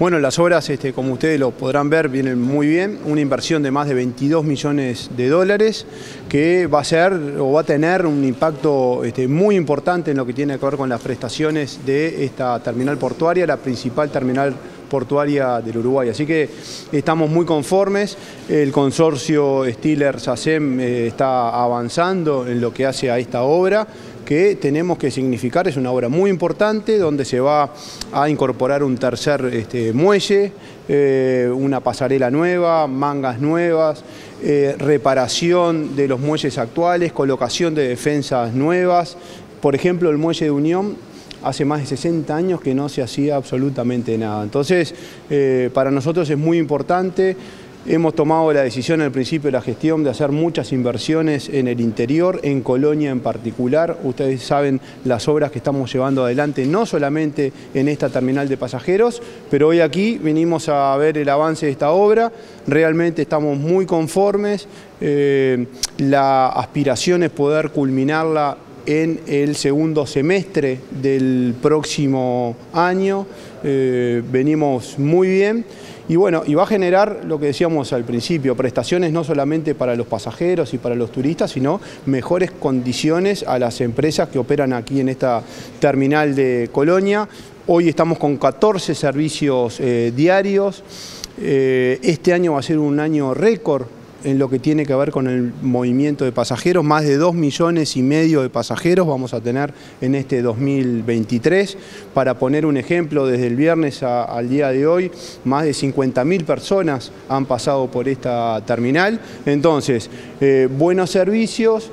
Bueno, las obras, como ustedes lo podrán ver, vienen muy bien. Una inversión de más de 22 millones de dólares que va a ser o va a tener un impacto muy importante en lo que tiene que ver con las prestaciones de esta terminal portuaria, la principal terminal portuaria del Uruguay. Así que estamos muy conformes. El consorcio Stiller-SACEM está avanzando en lo que hace a esta obra, que tenemos que significar, es una obra muy importante donde se va a incorporar un tercer muelle, una pasarela nueva, mangas nuevas, reparación de los muelles actuales, colocación de defensas nuevas. Por ejemplo, el muelle de Unión hace más de 60 años que no se hacía absolutamente nada. Entonces, para nosotros es muy importante. Hemos tomado la decisión al principio de la gestión de hacer muchas inversiones en el interior, en Colonia en particular. Ustedes saben las obras que estamos llevando adelante, no solamente en esta terminal de pasajeros, pero hoy aquí venimos a ver el avance de esta obra. Realmente estamos muy conformes. La aspiración es poder culminarla en el segundo semestre del próximo año. Venimos muy bien. Y bueno, y va a generar lo que decíamos al principio, prestaciones no solamente para los pasajeros y para los turistas, sino mejores condiciones a las empresas que operan aquí en esta terminal de Colonia. Hoy estamos con 14 servicios diarios. Este año va a ser un año récord en lo que tiene que ver con el movimiento de pasajeros. Más de 2,5 millones de pasajeros vamos a tener en este 2023. Para poner un ejemplo, desde el viernes al día de hoy, más de 50.000 personas han pasado por esta terminal. Entonces, buenos servicios,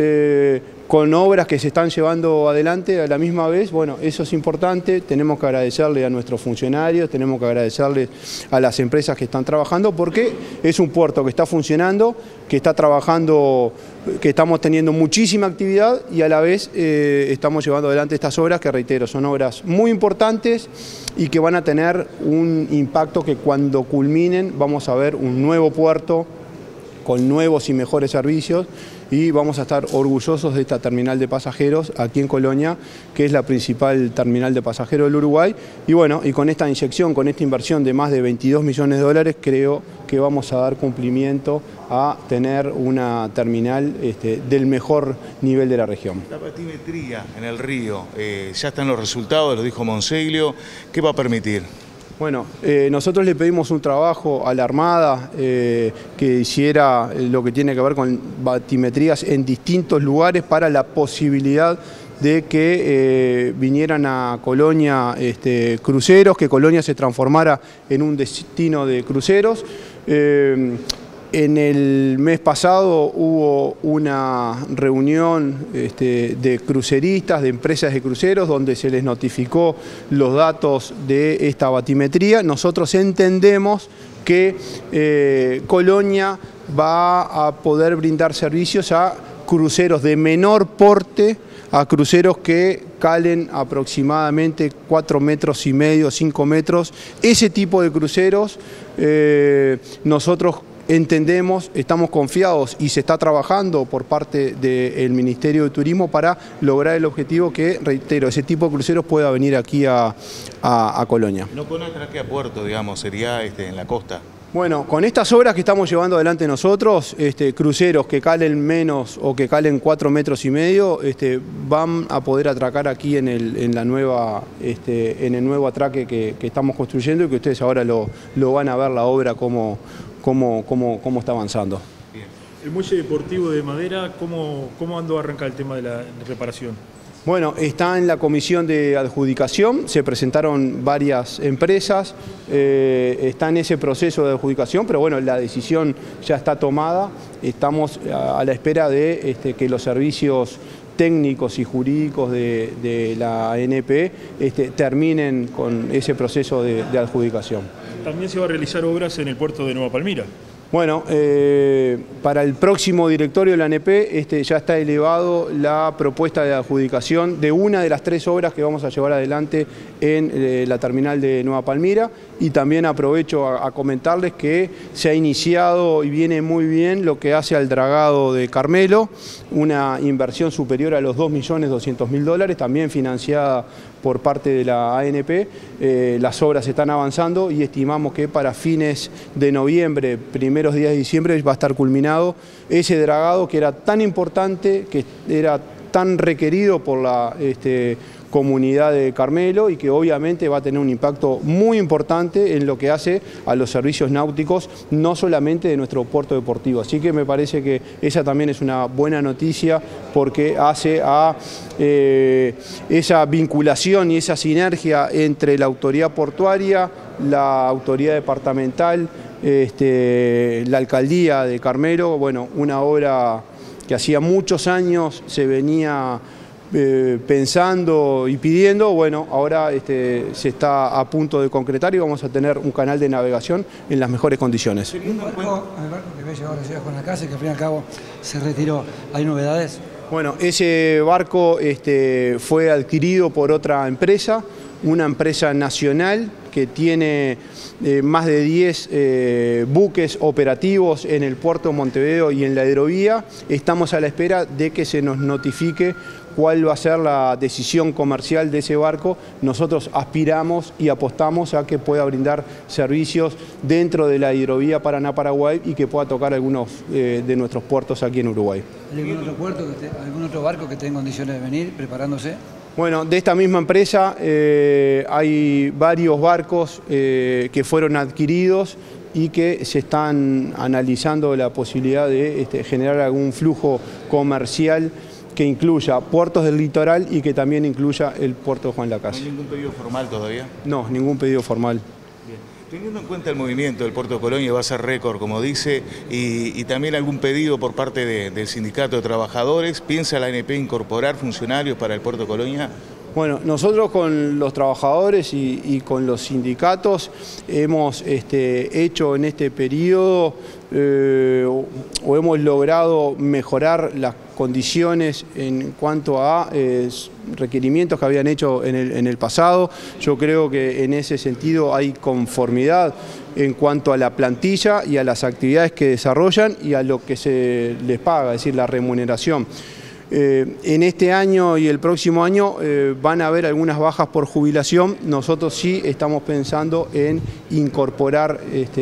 con obras que se están llevando adelante a la misma vez. Bueno, eso es importante. Tenemos que agradecerle a nuestros funcionarios, tenemos que agradecerle a las empresas que están trabajando, porque es un puerto que está funcionando, que está trabajando, que estamos teniendo muchísima actividad y a la vez estamos llevando adelante estas obras que, reitero, son obras muy importantes y que van a tener un impacto que cuando culminen vamos a ver un nuevo puerto con nuevos y mejores servicios, y vamos a estar orgullosos de esta terminal de pasajeros aquí en Colonia, que es la principal terminal de pasajeros del Uruguay. Y bueno, y con esta inyección, con esta inversión de más de 22 millones de dólares, creo que vamos a dar cumplimiento a tener una terminal del mejor nivel de la región. La batimetría en el río, ya están los resultados, lo dijo Monseglio. ¿Qué va a permitir? Bueno, nosotros le pedimos un trabajo a la Armada que hiciera lo que tiene que ver con batimetrías en distintos lugares para la posibilidad de que vinieran a Colonia cruceros, que Colonia se transformara en un destino de cruceros. En el mes pasado hubo una reunión de cruceristas, de empresas de cruceros, donde se les notificó los datos de esta batimetría. Nosotros entendemos que Colonia va a poder brindar servicios a cruceros de menor porte, a cruceros que calen aproximadamente 4,5 metros, 5 metros. Ese tipo de cruceros nosotros entendemos, estamos confiados y se está trabajando por parte del Ministerio de Turismo para lograr el objetivo que, reitero, ese tipo de cruceros pueda venir aquí a Colonia. No con atraque a puerto, digamos, sería en la costa. Bueno, con estas obras que estamos llevando adelante nosotros, cruceros que calen menos o que calen 4,5 metros, van a poder atracar aquí en el nuevo atraque que estamos construyendo, y que ustedes ahora lo van a ver la obra cómo está avanzando. Bien. El muelle deportivo de Madera, ¿cómo andó a arrancar el tema de la reparación? Bueno, está en la comisión de adjudicación, se presentaron varias empresas, está en ese proceso de adjudicación, pero bueno, la decisión ya está tomada. Estamos a la espera de que los servicios técnicos y jurídicos de la ANP terminen con ese proceso de adjudicación. También se va a realizar obras en el puerto de Nueva Palmira. Bueno, para el próximo directorio de la ANP ya está elevado la propuesta de adjudicación de una de las 3 obras que vamos a llevar adelante en la terminal de Nueva Palmira, y también aprovecho a comentarles que se ha iniciado y viene muy bien lo que hace al dragado de Carmelo, una inversión superior a los 2,200,000 dólares, también financiada por parte de la ANP. Las obras están avanzando y estimamos que para fines de noviembre, primeros días de diciembre, va a estar culminado ese dragado que era tan importante, que era tan requerido por la comunidad de Carmelo y que obviamente va a tener un impacto muy importante en lo que hace a los servicios náuticos, no solamente de nuestro puerto deportivo. Así que me parece que esa también es una buena noticia porque hace a esa vinculación y esa sinergia entre la autoridad portuaria, la autoridad departamental, la alcaldía de Carmelo. Bueno, una obra que hacía muchos años se venía pensando y pidiendo. Bueno, ahora se está a punto de concretar y vamos a tener un canal de navegación en las mejores condiciones. El barco que había llevado la ciudad con la casa y que al fin y al cabo se retiró, ¿hay novedades? Bueno, ese barco fue adquirido por otra empresa, una empresa nacional que tiene más de 10 buques operativos en el puerto de Montevideo y en la hidrovía. Estamos a la espera de que se nos notifique cuál va a ser la decisión comercial de ese barco. Nosotros aspiramos y apostamos a que pueda brindar servicios dentro de la hidrovía Paraná-Paraguay y que pueda tocar algunos de nuestros puertos aquí en Uruguay. ¿Hay algún otro barco que esté en condiciones de venir preparándose? Bueno, de esta misma empresa hay varios barcos que fueron adquiridos y que se están analizando la posibilidad de generar algún flujo comercial que incluya puertos del litoral y que también incluya el puerto de Juan Lacase. ¿No hay ningún pedido formal todavía? No, ningún pedido formal. Bien. Teniendo en cuenta el movimiento del puerto de Colonia, va a ser récord, como dice, y también algún pedido por parte del Sindicato de Trabajadores, ¿piensa la ANP incorporar funcionarios para el puerto de Colonia? Bueno, nosotros con los trabajadores y con los sindicatos hemos hecho en este periodo o hemos logrado mejorar las condiciones en cuanto a requerimientos que habían hecho en el pasado. Yo creo que en ese sentido hay conformidad en cuanto a la plantilla y a las actividades que desarrollan y a lo que se les paga, es decir, la remuneración. En este año y el próximo año van a haber algunas bajas por jubilación. Nosotros sí estamos pensando en incorporar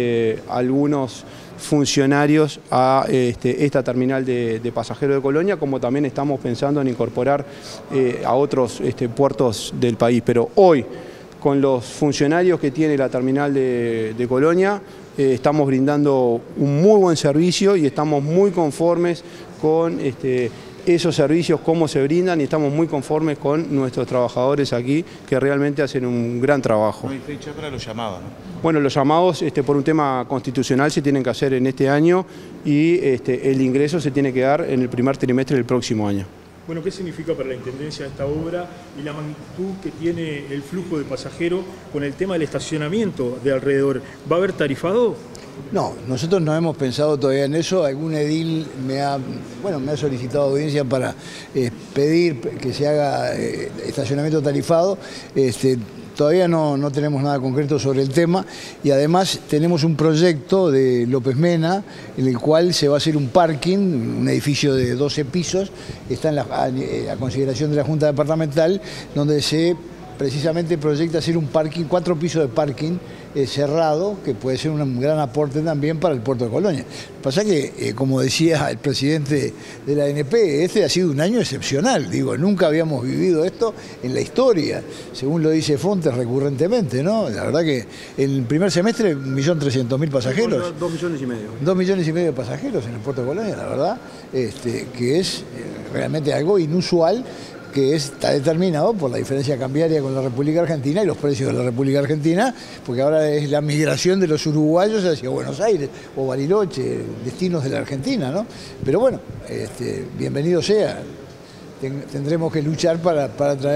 algunos funcionarios a esta terminal de pasajeros de Colonia, como también estamos pensando en incorporar a otros puertos del país. Pero hoy, con los funcionarios que tiene la terminal de Colonia, estamos brindando un muy buen servicio y estamos muy conformes con esos servicios, cómo se brindan, y estamos muy conformes con nuestros trabajadores aquí, que realmente hacen un gran trabajo. No hay fecha para los llamados, ¿no? Bueno, los llamados por un tema constitucional se tienen que hacer en este año y el ingreso se tiene que dar en el primer trimestre del próximo año. Bueno, ¿qué significa para la Intendencia esta obra y la magnitud que tiene el flujo de pasajeros con el tema del estacionamiento de alrededor? ¿Va a haber tarifado? No, nosotros no hemos pensado todavía en eso. Algún edil me ha solicitado audiencia para pedir que se haga estacionamiento tarifado. Todavía no tenemos nada concreto sobre el tema y además tenemos un proyecto de López Mena en el cual se va a hacer un parking, un edificio de 12 pisos, está a consideración de la Junta Departamental, donde se precisamente proyecta hacer un parking, 4 pisos de parking cerrado, que puede ser un gran aporte también para el puerto de Colonia. Lo que pasa es que, como decía el presidente de la ANP, este ha sido un año excepcional. Digo, nunca habíamos vivido esto en la historia, según lo dice Fontes recurrentemente, ¿no? La verdad que en el primer semestre 1.300.000 pasajeros. 2,5 millones. 2,5 millones de pasajeros en el puerto de Colonia, la verdad, que es realmente algo inusual, que está determinado por la diferencia cambiaria con la República Argentina y los precios de la República Argentina, porque ahora es la migración de los uruguayos hacia Buenos Aires o Bariloche, destinos de la Argentina, ¿no? Pero bueno, bienvenido sea. Tendremos que luchar para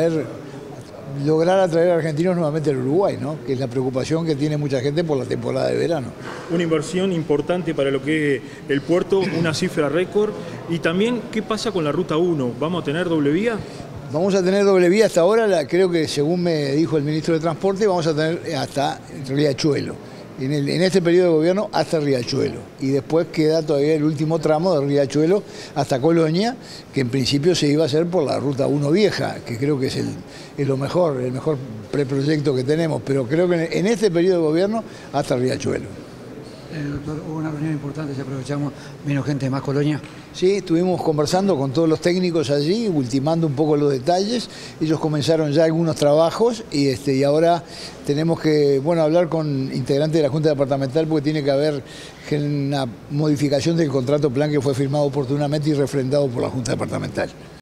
lograr atraer a argentinos nuevamente al Uruguay, ¿no? Que es la preocupación que tiene mucha gente por la temporada de verano. Una inversión importante para lo que es el puerto, una cifra récord. Y también, ¿qué pasa con la Ruta 1? ¿Vamos a tener doble vía? Vamos a tener doble vía hasta ahora, creo que según me dijo el ministro de Transporte, vamos a tener hasta Riachuelo. en este periodo de gobierno hasta Riachuelo. Y después queda todavía el último tramo de Riachuelo hasta Colonia, que en principio se iba a hacer por la Ruta 1 Vieja, que creo que es el mejor preproyecto que tenemos, pero creo que en este periodo de gobierno hasta Riachuelo. Doctor, hubo una reunión importante, si aprovechamos, vino gente de Más Colonia. Sí, estuvimos conversando con todos los técnicos allí, ultimando un poco los detalles. Ellos comenzaron ya algunos trabajos y ahora tenemos que hablar con integrantes de la Junta Departamental porque tiene que haber una modificación del contrato plan que fue firmado oportunamente y refrendado por la Junta Departamental.